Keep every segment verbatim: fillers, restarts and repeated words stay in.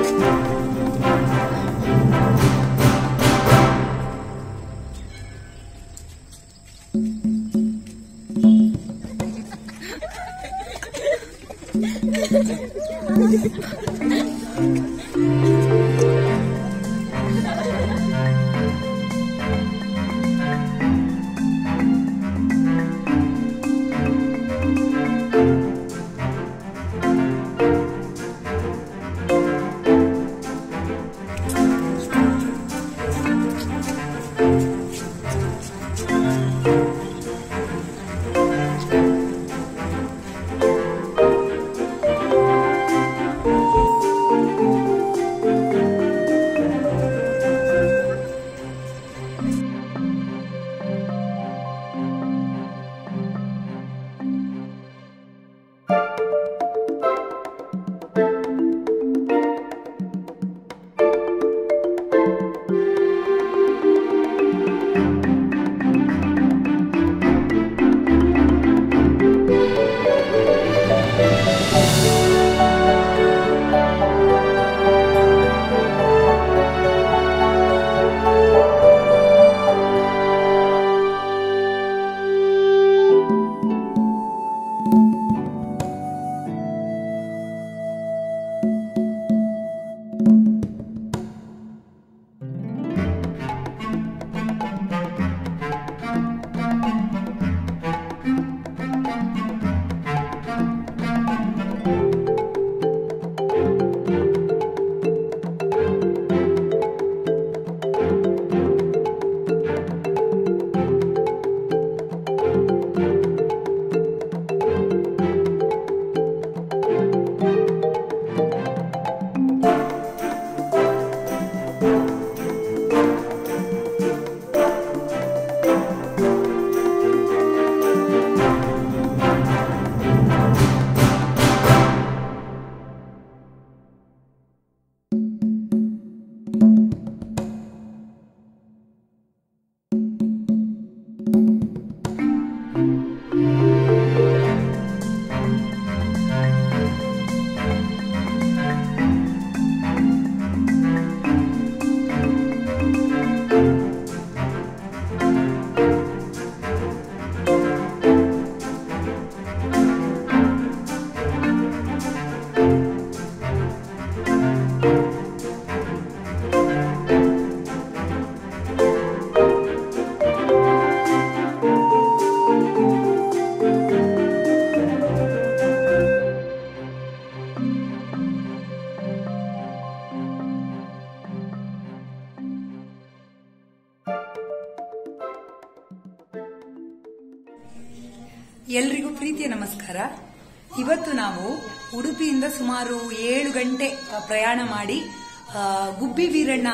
ಎಲ್ರಿಗೂ ಪ್ರೀತಿಯ ನಮಸ್ಕಾರ. ಇವತ್ತು ನಾವು ಉಡುಪಿಯಿಂದ ಸುಮಾರು ಏಳು ಗಂಟೆ ಪ್ರಯಾಣ ಮಾಡಿ ಗುಬ್ಬಿ ವೀರಣ್ಣ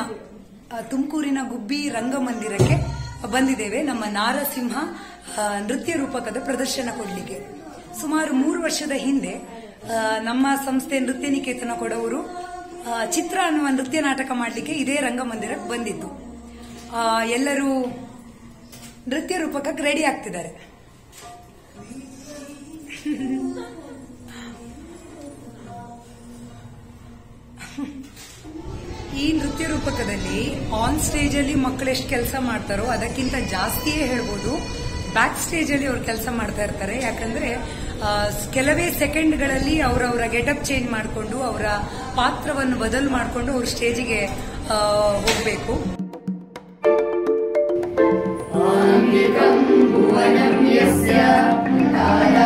ತುಮಕೂರಿನ ಗುಬ್ಬಿ ರಂಗಮಂದಿರಕ್ಕೆ ಬಂದಿದ್ದೇವೆ. ನಮ್ಮ ನಾರಸಿಂಹ ನೃತ್ಯ ರೂಪಕದ ಪ್ರದರ್ಶನ ಕೊಡಲಿಕ್ಕೆ. ಸುಮಾರು ಮೂರು ವರ್ಷದ ಹಿಂದೆ ನಮ್ಮ ಸಂಸ್ಥೆ ನೃತ್ಯ ನಿಕೇತನ ಕೊಡವರು ಚಿತ್ರ ಅನ್ನುವ ನೃತ್ಯ ನಾಟಕ ಮಾಡಲಿಕ್ಕೆ ಇದೇ ರಂಗಮಂದಿರಕ್ಕೆ ಬಂದಿತ್ತು. ಎಲ್ಲರೂ ನೃತ್ಯ ರೂಪಕಕ್ಕೆ ರೆಡಿ ಆಗ್ತಿದ್ದಾರೆ. ಈ ನೃತ್ಯ ರೂಪಕದಲ್ಲಿ ಆನ್ ಸ್ಟೇಜ್ ಅಲ್ಲಿ ಮಕ್ಕಳು ಎಷ್ಟು ಕೆಲಸ ಮಾಡ್ತಾರೋ ಅದಕ್ಕಿಂತ ಜಾಸ್ತಿಯೇ ಹೇಳ್ಬೋದು ಬ್ಯಾಕ್ ಸ್ಟೇಜ್ ಅಲ್ಲಿ ಅವ್ರು ಕೆಲಸ ಮಾಡ್ತಾ ಇರ್ತಾರೆ. ಯಾಕಂದ್ರೆ ಕೆಲವೇ ಸೆಕೆಂಡ್ಗಳಲ್ಲಿ ಅವರವರ ಗೆಟಪ್ ಚೇಂಜ್ ಮಾಡಿಕೊಂಡು ಅವರ ಪಾತ್ರವನ್ನು ಬದಲು ಮಾಡಿಕೊಂಡು ಅವ್ರ ಸ್ಟೇಜಿಗೆ ಹೋಗಬೇಕು. ಭುವನಂ ಯಸ್ಯ